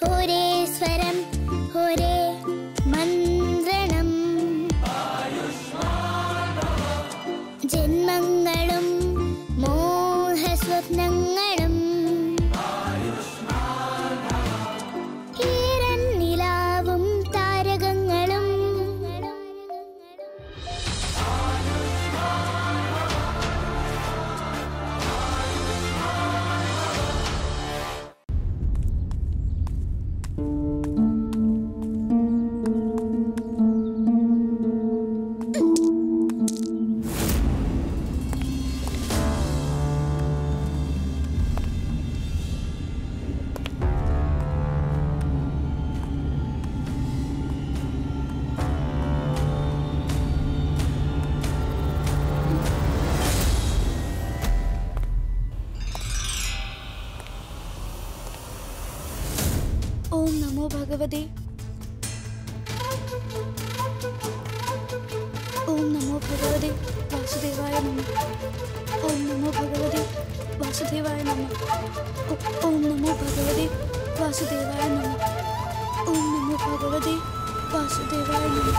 ഒരേ സ്വരം ഒരേ മന്ത്രണം ജന്മങ്ങളും മോഹസ്വപ്നങ്ങളും ഈരൻ നിലാവും താരകങ്ങളും ओम नमो भगवते ओम नमो भगवते वासुदेवाय नमः ओम नमो भगवते वासुदेवाय नमः ओम नमो भगवते वासुदेवाय नमः ओम नमो भगवते वासुदेवाय नमः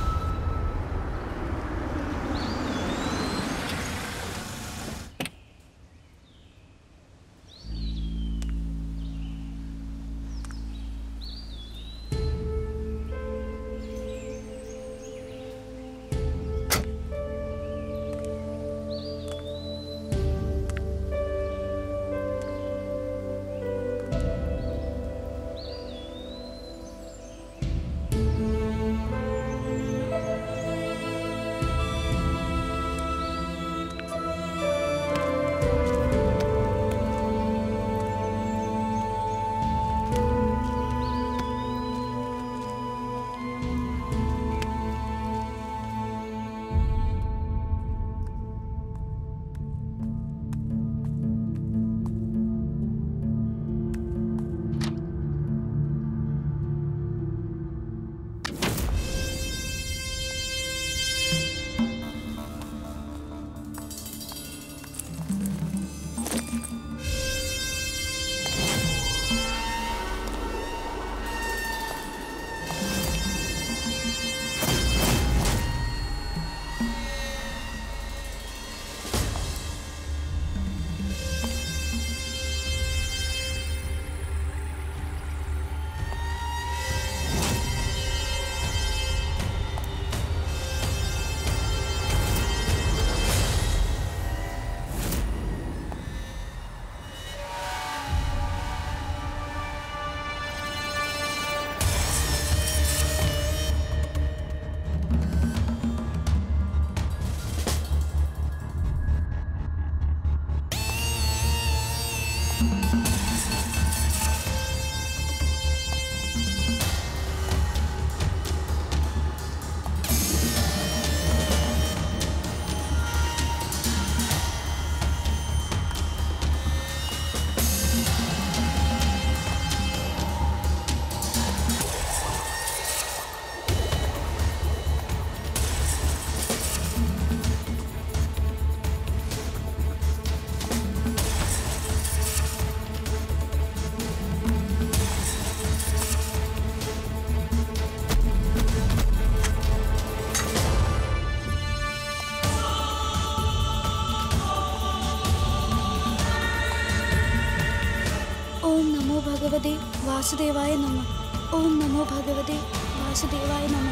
भगवते वासुदेवाय नमः ओम नमो भगवते वासुदेवाय नमः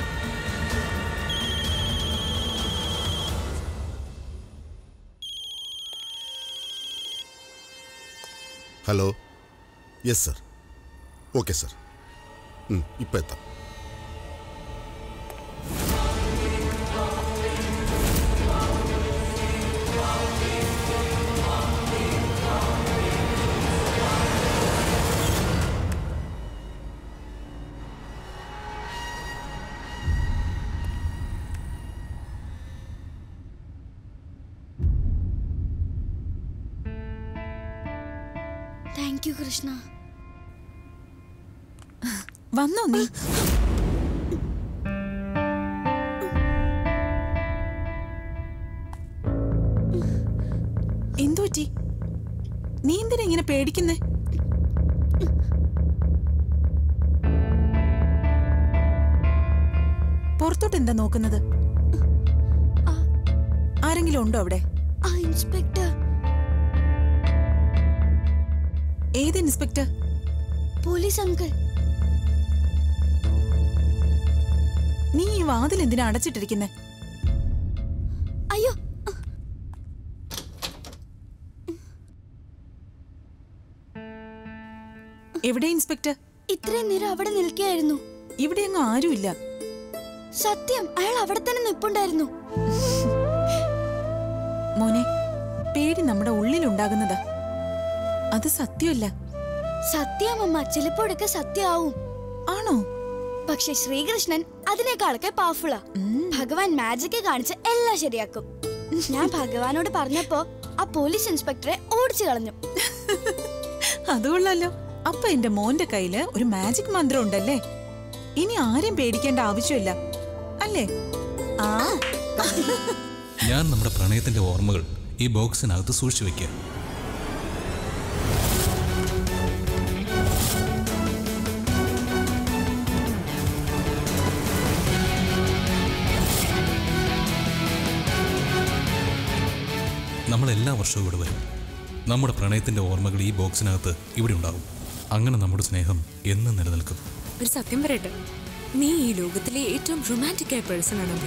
hello yes sir okay sir इप्पो एत्ताम Thank you, Krishna. വന്നോ നീ? എന്തുപറ്റി? നീ എന്തിനാ ഇങ്ങനെ പേടിക്കുന്നേ? പുറത്തോട്ട് എന്താ നോക്കുന്നത്? ആരെങ്കിലും ഉണ്ടോ അവിടെ? ഇൻസ്പെക്ടർ. ഏത് ഇൻസ്പെക്ടർ? Police uncle. നീ ഈ വാതിൽ എന്തിനാ അടച്ചിട്ടിരിക്കുന്നേ? അയ്യോ, എവിടെ ഇൻസ്പെക്ടർ? ഇത്രയും നേരം അവിടെ നിൽക്കുകയായിരുന്നു. ഇവിടെ അങ്ങ് ആരുമില്ല. സത്യം, അയാൾ അവിടെ തന്നെ നിൽപ്പുണ്ടായിരുന്നു. മോനെ, പേടി നമ്മുടെ ഉള്ളിലുണ്ടാകുന്നതാ, അത് സത്യമല്ല. സത്യമമ്മ, ചിലപ്പോഴൊക്കെ സത്യമാവും. ആണോ? പക്ഷെ ശ്രീകൃഷ്ണൻ അതിനേക്കാളൊക്കെ പവർഫുള്ളാ. ഭഗവാൻ മാജിക് കാണിച്ച് എല്ലാം ശരിയാക്കും. ഞാൻ ഭഗവാനോട് പറഞ്ഞപ്പോ ആ പോലീസ് ഇൻസ്പെക്ടറെ ഓടിച്ചു കളഞ്ഞു. അതുകൊള്ളല്ലോ. അപ്പൊ എന്റെ മോന്റെ കയ്യില് ഒരു മാജിക് മന്ത്രം ഉണ്ടല്ലേ? ഇനി ആരെയും പേടിക്കേണ്ട ആവശ്യമില്ല അല്ലേ? ഞാൻ നമ്മുടെ പ്രണയത്തിന്റെ ഓർമ്മകൾ ഈ ബോക്സിനകത്ത് സൂക്ഷിച്ചു വെക്കുക. നമ്മൾ എല്ലാ വർഷവും ഇവിടെ വരും. നമ്മുടെ പ്രണയത്തിന്റെ ഓർമ്മകൾ ഈ ബോക്സിനകത്ത് ഇവിടെ ഉണ്ടാവും. അങ്ങനെ നമ്മുടെ സ്നേഹം എന്നും നിലനിൽക്കും. ഒരു സത്യം പറയട്ടെ, നീ ഈ ലോകത്തിലെ ഏറ്റവും റൊമാൻറ്റിക് ആയ പേഴ്സൺ ആണ്.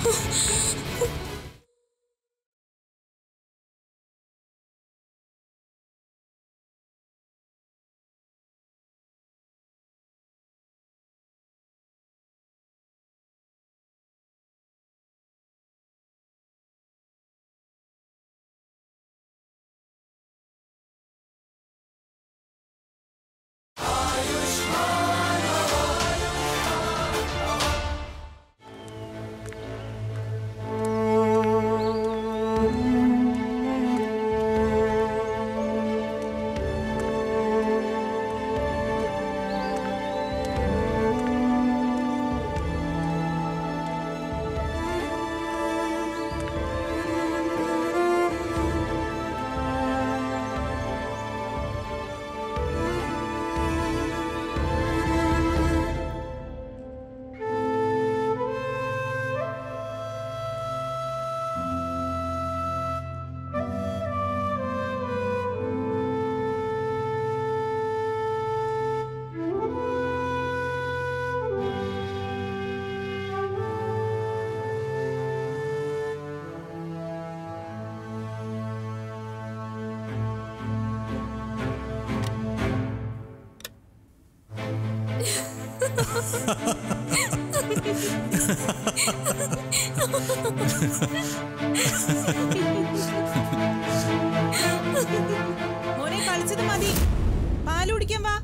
മോനെ, കളിച്ചത് മതി, പാല് കുടിക്കാൻ വാ.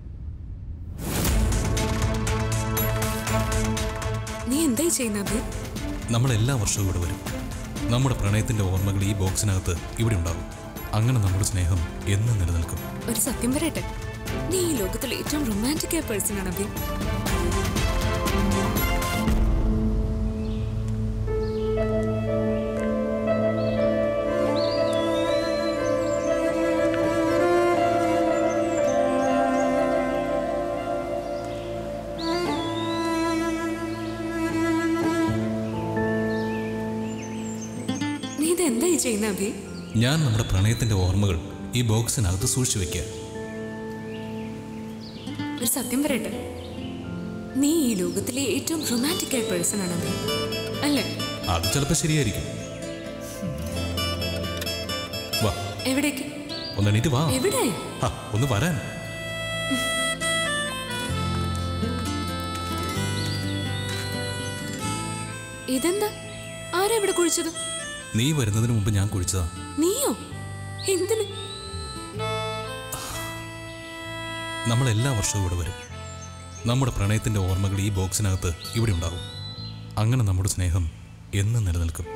നീ എന്തായി ചെയ്യുന്നത്? നമ്മൾ എല്ലാ വർഷവും ഇവിടെ വരും. നമ്മുടെ പ്രണയത്തിന്റെ ഓർമ്മകൾ ഈ ബോക്സിനകത്ത് ഇവിടെ ഉണ്ടാവും. അങ്ങനെ നമ്മുടെ സ്നേഹം എന്നും നിലനിൽക്കും. ഒരു സത്യം പറയട്ടെ, നീ ഈ ലോകത്തിലെ ഏറ്റവും റൊമാൻറ്റിക് ആയ പേഴ്സൺ ആണ്. നീ ഇത് എന്തായി ചെയ്യുന്ന അഭി? ഞാൻ നമ്മുടെ പ്രണയത്തിന്റെ ഓർമ്മകൾ ഈ ബോക്സിനകത്ത് സൂക്ഷിച്ചു വെക്കുക. ഒരു സത്യം പറയട്ടെ, നീ ഈ ലോകത്തിലെ ഏറ്റവും റൊമാൻറ്റിക് ആയ പേഴ്സൺ ആണ് അല്ലേ? അത് ചിലപ്പോൾ ശരിയായിരിക്കും. വാ. എവിടേക്ക്? ഒന്ന് എണീറ്റ് വാ. എവിടെ? ഒന്ന് വരാൻ. ഇതെന്താ? ആരാ ഇവിടെ കുഴിച്ചത്? നീ വരുന്നതിന് മുമ്പ് ഞാൻ കുഴിച്ചതാ. നീയോ? എന്തിന്? നമ്മൾ എല്ലാ വർഷവും ഇവിടെ വരും. നമ്മുടെ പ്രണയത്തിന്റെ ഓർമ്മകൾ ഈ ബോക്സിനകത്ത് ഇവിടെ ഉണ്ടാവും. അങ്ങനെ നമ്മുടെ സ്നേഹം എന്നും നിലനിൽക്കും.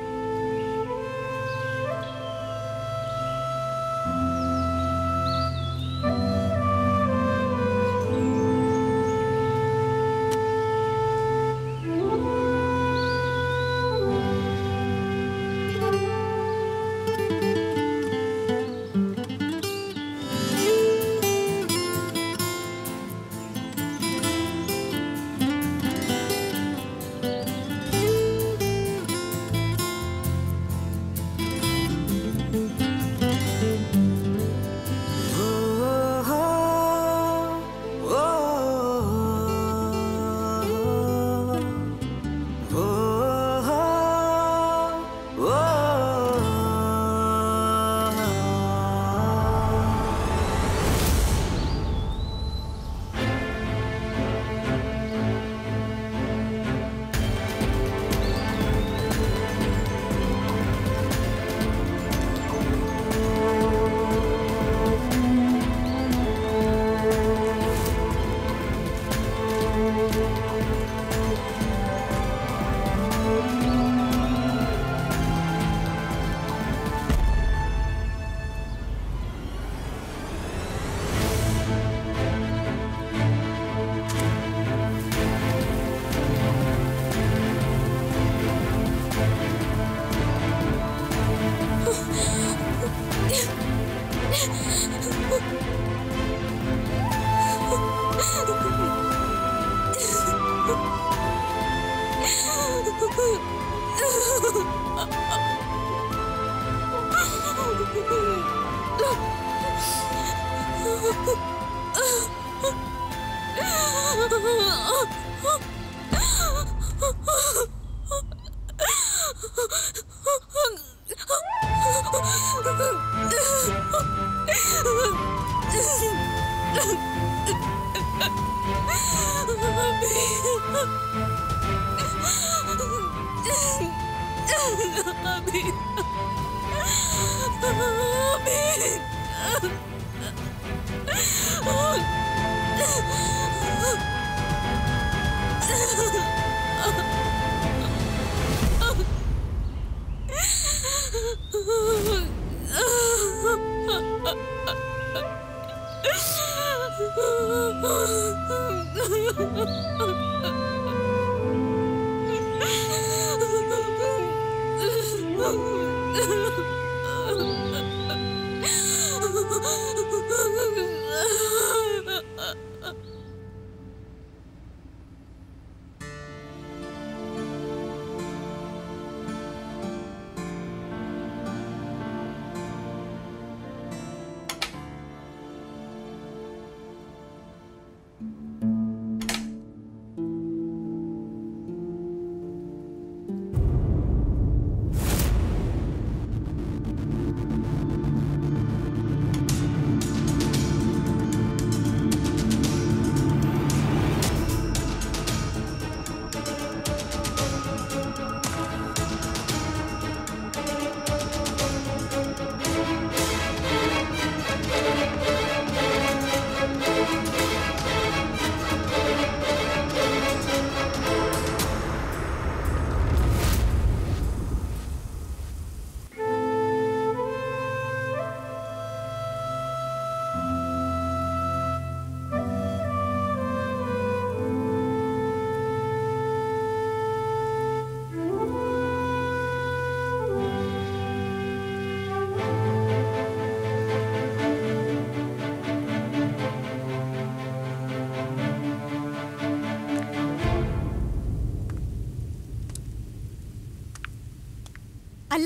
അല്ല,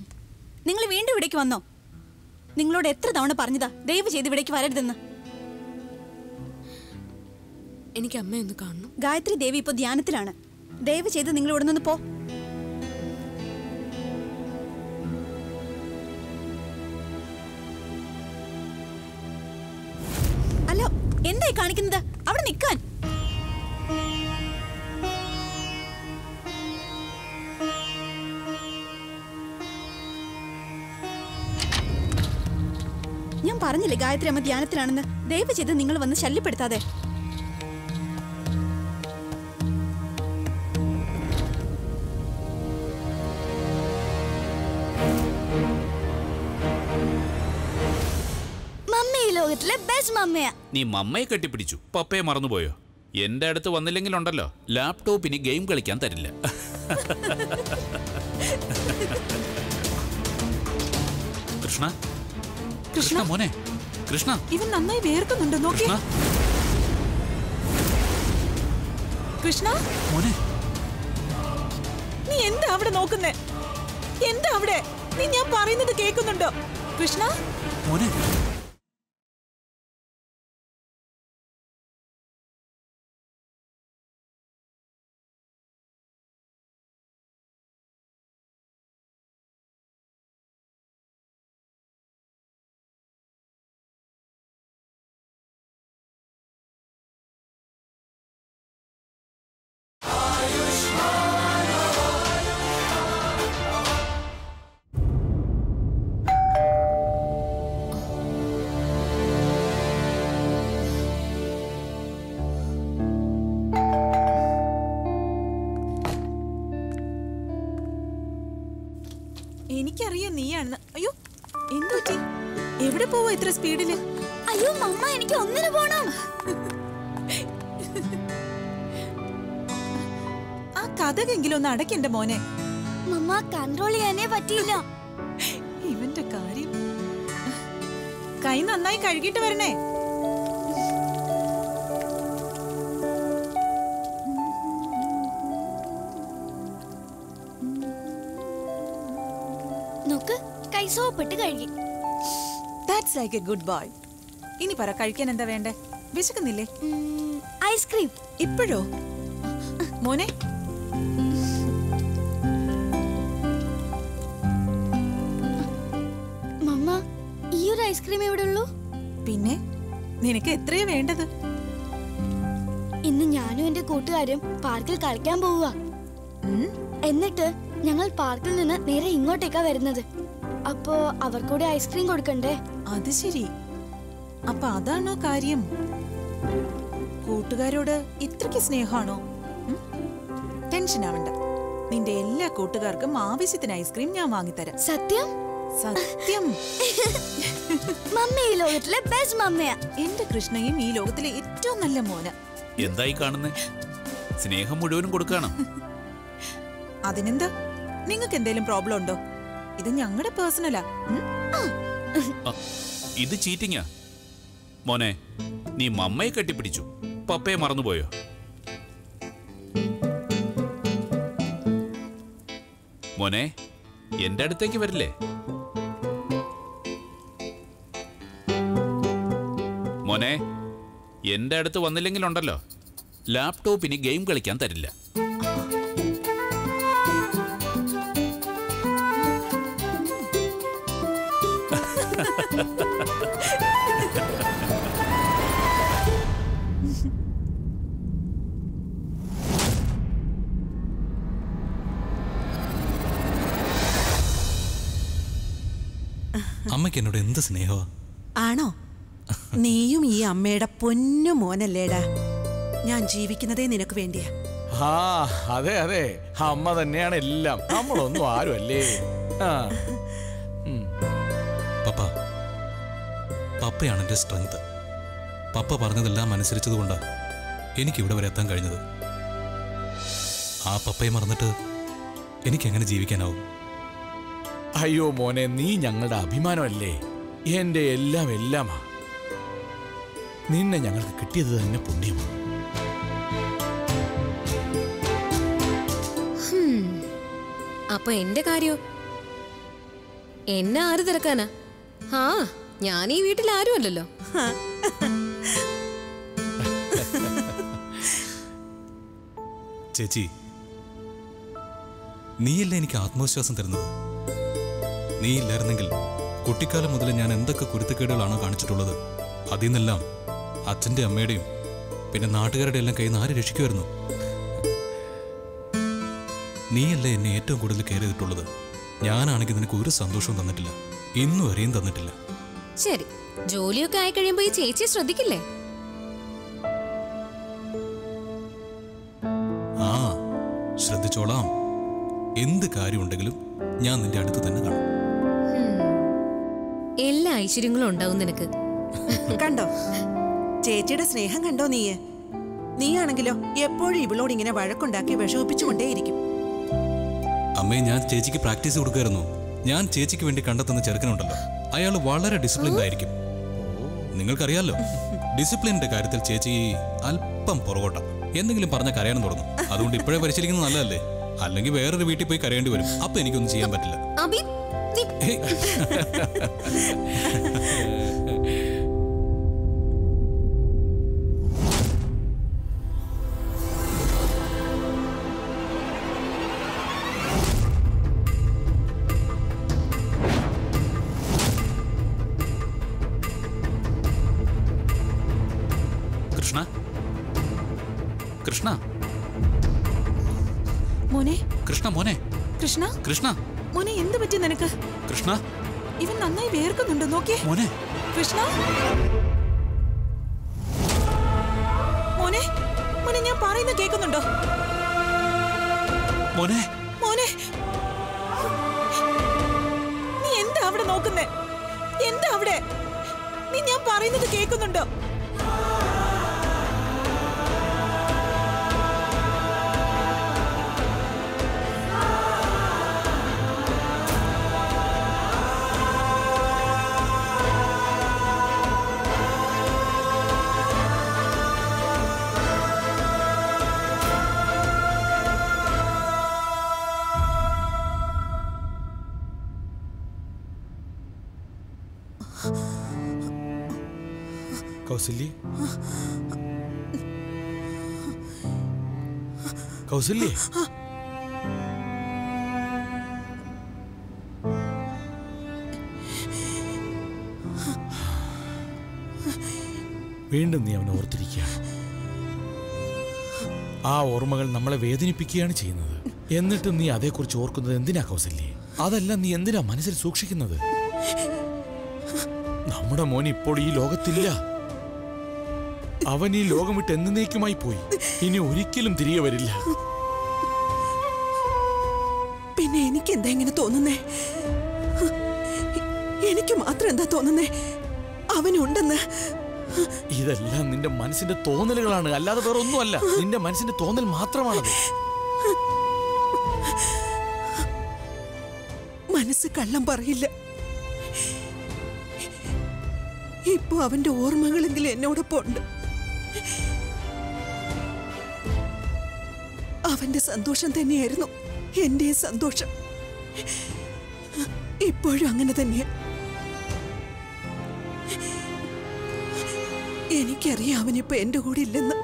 നിങ്ങൾ വീണ്ടും ഇവിടേക്ക് വന്നോ? നിങ്ങളോട് എത്ര തവണ പറഞ്ഞതാ ദയവ് ചെയ്ത് ഇവിടേക്ക് വരരുതെന്ന്? എനിക്ക് അമ്മയൊന്ന് കാണണം. ഗായത്രി ദേവി ഇപ്പൊ ധ്യാനത്തിലാണ്. ദയവ് ചെയ്ത് നിങ്ങൾ ഇവിടെ നിന്ന് പോ. അല്ല, എന്തായി കാണിക്കുന്നത്? അവിടെ നിൽക്കാൻ. ഞാൻ പറഞ്ഞില്ലേ ഗായത്രി അമ്മ ധ്യാനത്തിലാണെന്ന്. ദയവ് ചെയ്ത് നിങ്ങൾ വന്ന് ശല്യപ്പെടുത്താതെ. മമ്മി ഈ ലോകത്തിലെ ബെസ്റ്റ് മമ്മയാ. നീ മമ്മയെ കെട്ടിപ്പിടിച്ചു, പപ്പയെ മറന്നുപോയോ? എന്റെ അടുത്ത് വന്നില്ലെങ്കിലുണ്ടല്ലോ, ലാപ്ടോപ്പിന് ഗെയിം കളിക്കാൻ തരില്ല. കൃഷ്ണ, കൃഷ്ണ മോനെ, കൃഷ്ണ. ഇവൻ നന്നായി വേർക്കുന്നുണ്ട്, നോക്കി. കൃഷ്ണ മോനെ, നീ എന്താ അവിടെ നോക്കുന്നേ? എന്താ അവിടെ? നീ ഞാൻ പറയുന്നത് കേൾക്കുന്നുണ്ടോ? കൃഷ്ണ മോനെ. എനിക്കറിയാം നീയാണെന്ന്. അയ്യോ, എന്തു പറ്റി? എവിടെ പോവാ ഇത്ര സ്പീഡില്? അയ്യോ മമ്മ, എനിക്ക് ഒന്നിനു പോണം. ആ കഥകെങ്കിലും ഒന്ന് അടയ്ക്കെന്റെ മോനെ. മമ്മ, കൺട്രോൾ ചെയ്യാനേ പറ്റിയില്ല. ഇവന്റെ കാര്യം. കൈ നന്നായി കഴുകിട്ട് വരണേ. നോക്ക്, കൈ സോപ്പിട്ട് കഴുകി. That's like a good boy. ഇനി പറ, കഴിക്കാൻ എന്താ വേണ്ടേ? വിശക്കുന്നില്ലേ? ഐസ്ക്രീം. ഇപ്പോഴോ മോനെ? മമ്മ, ഈ ഒരു ഐസ്ക്രീം എവിടെ ഉള്ളൂ? പിന്നെ നിനക്ക് എത്രയാ വേണ്ടത്? ഇന്ന് ഞാനും എന്റെ കൂട്ടുകാരും പാർക്കിൽ കളിക്കാൻ പോവുക. എന്നിട്ട് ഞങ്ങൾ പാർക്കിൽ നിന്ന് നേരെ ഇങ്ങോട്ടേക്കാ വരുന്നത്. അപ്പോ അവർക്കൂടെ ഐസ്ക്രീം കൊടുക്കണ്ടേ? അത് ശരി. അപ്പൊ അതാണോ കാര്യം? കൂട്ടുകാരോട് ഇത്രയ്ക്ക് സ്നേഹമാണോ? ടെൻഷൻ ആവണ്ട, നിന്റെ എല്ലാ കൂട്ടുകാർക്കും ആവശ്യത്തിന് ഐസ്ക്രീം ഞാൻ വാങ്ങിത്തരാം. സത്യം? സത്യം. മമ്മി ഈ ലോകത്തിലെ ബെസ്റ്റ് മമ്മയാ. എന്റെ കൃഷ്ണയും ഈ ലോകത്തിലെ ഏറ്റവും നല്ല മോന. എന്തായി കാണുന്നേ? സ്നേഹം മുഴുവനും കൊടുക്കാണോ? അതിനെന്താ, നിങ്ങൾക്ക് എന്തെങ്കിലും പ്രോബ്ലം ഉണ്ടോ? ഇത് ഞങ്ങളുടെ പേഴ്സണലാ. ഇത് ചീറ്റിങ്ങാ. മോനെ, നീ മമ്മയെ കെട്ടിപ്പിടിച്ചു, പപ്പയെ മറന്നുപോയോ? മോനെ, എന്റെ അടുത്തേക്ക് വരില്ലേ? മോനെ, എന്റെ അടുത്ത് വന്നില്ലെങ്കിലുണ്ടല്ലോ, ലാപ്ടോപ്പിന് ഗെയിം കളിക്കാൻ തരില്ല. അമ്മയ്ക്ക് എന്നോട് എന്ത് സ്നേഹമാ. ആണോ? നീയും ഈ അമ്മയുടെ പൊന്നു മോനല്ലേടാ. ഞാൻ ജീവിക്കുന്നതേ നിനക്ക് വേണ്ടിയാ. ആ അതെ അതെ, അമ്മ തന്നെയാണ് എല്ലാം, നമ്മളൊന്നും ആരും അല്ലേ. പപ്പ, പപ്പയാണ് എൻ്റെ സ്ട്രെങ്ത്. പപ്പ പറഞ്ഞതെല്ലാം അനുസരിച്ചതുകൊണ്ടാണ് എനിക്കിവിടെ വരെ എത്താൻ കഴിഞ്ഞത്. ആ പപ്പയെ മറന്നിട്ട് എനിക്കെങ്ങനെ ജീവിക്കാനാവും? അയ്യോ മോനെ, നീ ഞങ്ങളുടെ അഭിമാനമല്ലേ, എന്റെ എല്ലാം എല്ലാമാ. നിന്നെ ഞങ്ങൾക്ക് കിട്ടിയത് തന്നെ പുണ്യമാണ്. അപ്പൊ എന്റെ കാര്യോ? എന്നെ ആര് തിരക്കാനാ? ആ, ഞാൻ ഈ വീട്ടിൽ ആരുമല്ലല്ലോ. ചേച്ചി, നീയല്ലേ എനിക്ക് ആത്മവിശ്വാസം തരുന്നത്. നീയില്ലായിരുന്നെങ്കിൽ കുട്ടിക്കാലം മുതൽ ഞാൻ എന്തൊക്കെ കുരുത്തക്കേടുകളാണോ കാണിച്ചിട്ടുള്ളത്, അതിൽ നിന്നെല്ലാം അച്ഛൻ്റെ അമ്മയുടെയും പിന്നെ നാട്ടുകാരുടെ എല്ലാം കയ്യിൽ നിന്ന് ആര് രക്ഷിക്കുമായിരുന്നു? നീയല്ലേ എന്നെ ഏറ്റവും കൂടുതൽ കെയർ ചെയ്തിട്ടുള്ളത്. ഞാനാണെങ്കിൽ നിനക്ക് ഒരു സന്തോഷവും തന്നിട്ടില്ല, ഇന്നും വരെയും തന്നിട്ടില്ല. ശരി, ജോലിയൊക്കെ ആയി കഴിയുമ്പോ ഈ ചേച്ചിയെ ശ്രദ്ധിക്കില്ലേ? ആ, ശ്രദ്ധിച്ചോളാം. എന്ത് കാര്യമുണ്ടെങ്കിലും ഞാൻ നിന്റെ അടുത്ത് തന്നെ കാണും. എല്ലാ ഐശ്വര്യങ്ങളും ഉണ്ടാവും നിനക്ക്. കണ്ടോ ചേച്ചിയുടെ സ്നേഹം കണ്ടോ? നീയാണെങ്കിലോ എപ്പോഴും ഇവളോട് ഇങ്ങനെ വഴക്കുണ്ടാക്കി വിഷമിപ്പിച്ചുകൊണ്ടേയിരിക്കും. അമ്മേ, ഞാൻ ചേച്ചിക്ക് പ്രാക്ടീസ് കൊടുക്കുമായിരുന്നു. ഞാൻ ചേച്ചിക്ക് വേണ്ടി കണ്ടെത്തുന്ന ചെറുക്കനുണ്ടല്ലോ, അയാൾ വളരെ ഡിസിപ്ലിൻഡ് ആയിരിക്കും. നിങ്ങൾക്കറിയാലോ, ഡിസിപ്ലിന്റെ കാര്യത്തിൽ ചേച്ചി അല്പം പുറകോട്ട. എന്തെങ്കിലും പറഞ്ഞ കരയാനും തുടങ്ങും. അതുകൊണ്ട് ഇപ്പോഴേ പരിശീലിക്കുന്നത് നല്ലതല്ലേ? അല്ലെങ്കിൽ വേറൊരു വീട്ടിൽ പോയി കരയേണ്ടി വരും. അപ്പൊ എനിക്കൊന്നും ചെയ്യാൻ പറ്റില്ല. കൃഷ്ണ, കൃഷ്ണ, മോനെ, കൃഷ്ണ, മോനെ, കൃഷ്ണ, കൃഷ്ണ, മോനെ, എന്ത് പറ്റി നിനക്ക്? കൃഷ്ണ, ഇവൻ നന്നായി വേർക്കുന്നുണ്ട്, നോക്കിയേ. മോനെ, കൃഷ്ണ, മോനെ, മോനെ, ഞാൻ പറയുന്നത് കേൾക്കുന്നുണ്ടോ? മോനെ, മോനെ, നീ എന്താ അവിടെ നോക്കുന്നേ? എന്താ അവിടെ? നീ ഞാൻ പറയുന്നത് കേൾക്കുന്നുണ്ടോ? കൗസല്യ, കൗസല്യ, വീണ്ടും നീ അവനെ ഓർത്തിരിക്കുകയാണ്. ആ ഓർമ്മകൾ നമ്മളെ വേദനിപ്പിക്കുകയാണ് ചെയ്യുന്നത്. എന്നിട്ടും നീ അതേക്കുറിച്ച് ഓർക്കുന്നത് എന്തിനാ കൗസല്യേ? അതെല്ലാം നീ എന്തിനാ മനസ്സിൽ സൂക്ഷിക്കുന്നത്? നമ്മുടെ മോൻ ഇപ്പോൾ ഈ ലോകത്തില്ല. അവൻ ഈ ലോകം വിട്ട് എന്നേക്കുമായി പോയി. ഇനി ഒരിക്കലും തിരികെ വരില്ല. പിന്നെ എനിക്ക് എന്താ ഇങ്ങനെ തോന്നുന്നേ? എനിക്ക് മാത്രം എന്താ തോന്നുന്നേ അവനുണ്ടെന്ന്? ഇതെല്ലാം നിന്റെ മനസ്സിന്റെ തോന്നലുകളാണ്, അല്ലാതെ വേറെ ഒന്നുമല്ല. നിന്റെ മനസ്സിന്റെ തോന്നൽ മാത്രമാണത്. മനസ്സ് കള്ളം പറയില്ല. ഇപ്പൊ അവന്റെ ഓർമ്മകളെങ്കിലും എന്നോടൊപ്പം ഉണ്ട്. അവന്റെ സന്തോഷം തന്നെയായിരുന്നു എന്റെ സന്തോഷം. ഇപ്പോഴും അങ്ങനെ തന്നെയാ. എനിക്കറിയാം അവനിപ്പോ എന്റെ കൂടെ ഇല്ലെന്ന്.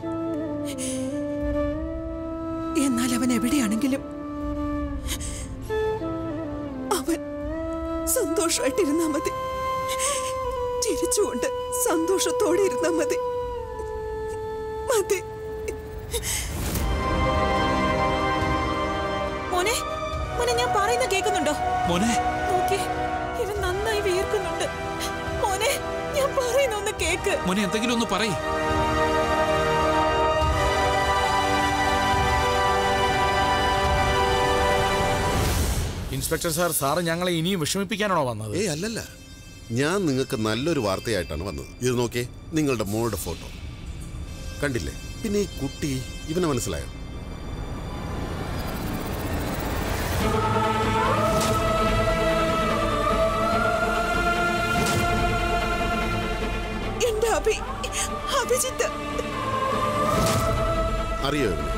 എന്നാൽ അവൻ എവിടെയാണെങ്കിലും അവൻ സന്തോഷമായിട്ടിരുന്നാ മതി. ചിരിച്ചുകൊണ്ട് സന്തോഷത്തോടെ ഇരുന്നാ മതി. മതി. മോനെ മോനെ ഞാൻ പറയുന്ന കേൾക്കുന്നുണ്ടോ? മോനെ നോക്കി, ഇവൻ നന്നായി വിയർക്കുന്നുണ്ട്. മോനെ ഞാൻ പറയുന്ന ഒന്ന് കേക്ക്. മോനെ എന്തെങ്കിലും ഒന്ന് പറയ്. ഇൻസ്പെക്ടർ സാർ, സാറ് ഞങ്ങളെ ഇനിയും വിഷമിപ്പിക്കാനാണോ വന്നത്? ഏയ് അല്ലല്ല, ഞാൻ നിങ്ങൾക്ക് നല്ലൊരു വാർത്തയായിട്ടാണ് വന്നത്. ഇത് നോക്കേ, നിങ്ങളുടെ മോളുടെ ഫോട്ടോ കണ്ടില്ലേ? പിന്നെ ഈ കുട്ടി, ഇവനെ മനസ്സിലായോ? എന്റെ അഭിജിത്ത് അറിയോ ഇവനെ?